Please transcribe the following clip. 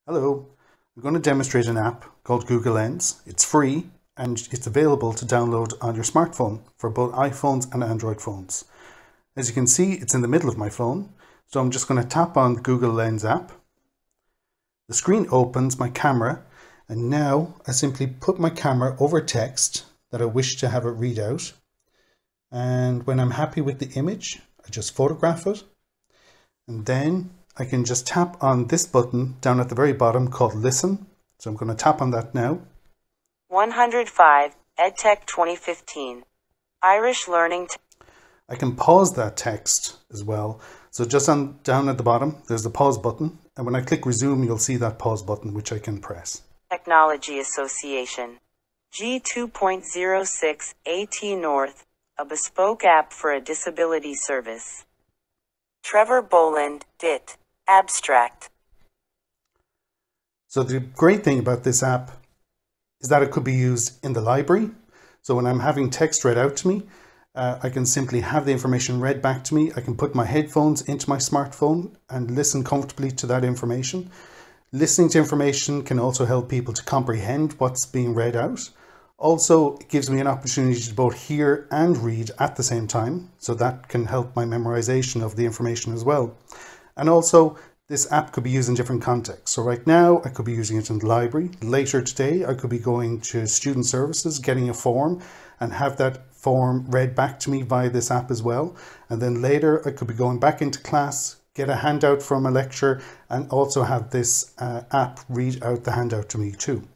Hello, I'm going to demonstrate an app called Google Lens. It's free and it's available to download on your smartphone for both iPhones and Android phones. As you can see, it's in the middle of my phone, so I'm just going to tap on the Google Lens app. The screen opens my camera, and now I simply put my camera over text that I wish to have it read out. And when I'm happy with the image, I just photograph it, and then I can just tap on this button down at the very bottom called Listen. So I'm going to tap on that now. 105 EdTech 2015 Irish Learning. I can pause that text as well. So just down at the bottom, there's the pause button. And when I click resume, you'll see that pause button, which I can press. Technology Association. G2.06 AT North, a bespoke app for a disability service. Trevor Boland, DIT. Abstract. So the great thing about this app is that it could be used in the library. So when I'm having text read out to me, I can simply have the information read back to me. I can put my headphones into my smartphone and listen comfortably to that information. Listening to information can also help people to comprehend what's being read out. Also, it gives me an opportunity to both hear and read at the same time. So that can help my memorization of the information as well. And also, this app could be used in different contexts. So right now, I could be using it in the library. Later today, I could be going to student services, getting a form, and have that form read back to me via this app as well. And then later, I could be going back into class, get a handout from a lecture, and also have this app read out the handout to me too.